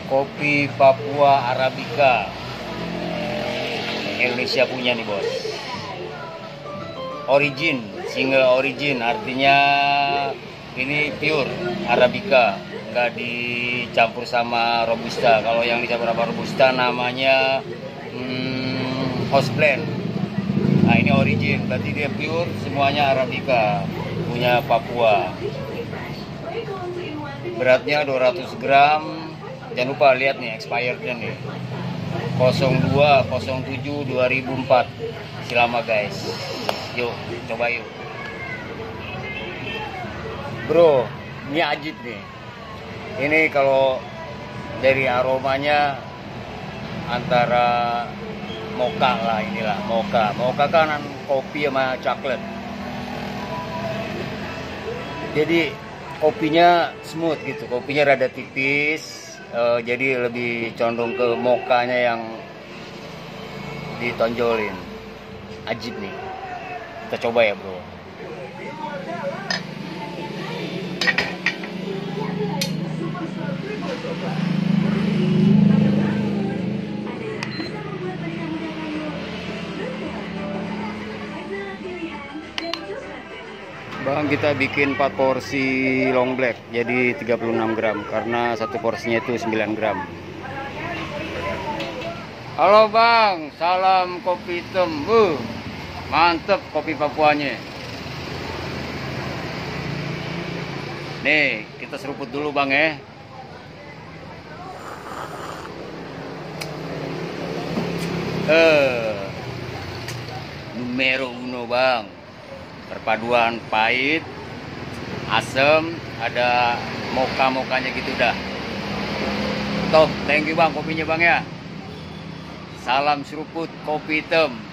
Kopi Papua Arabica. Indonesia punya nih bos. Origin, single origin, artinya ini pure Arabica, nggak dicampur sama Robusta. Kalau yang dicampur sama Robusta namanya house blend. Nah ini origin, berarti dia pure semuanya Arabica, punya Papua. Beratnya 200 gram. Jangan lupa lihat nih expirednya nih, 02/07/2004. Silama guys. Yuk coba yuk bro, ini ajib nih. Ini kalau dari aromanya antara mocha lah, inilah mocha kan kopi sama coklat. Jadi kopinya smooth gitu, kopinya rada tipis, jadi lebih condong ke mochanya yang ditonjolin. Ajib nih, kita coba ya bro. Bang, kita bikin 4 porsi long black jadi 36 gram karena satu porsinya itu 9 gram. Halo bang, salam kopi hitam. Mantep kopi Papuanya. Nih, kita seruput dulu bang ya. Numero uno bang. Perpaduan pahit, asam, ada mocha-mochanya gitu dah. Top, thank you bang kopinya bang ya. Salam seruput kopi hitam.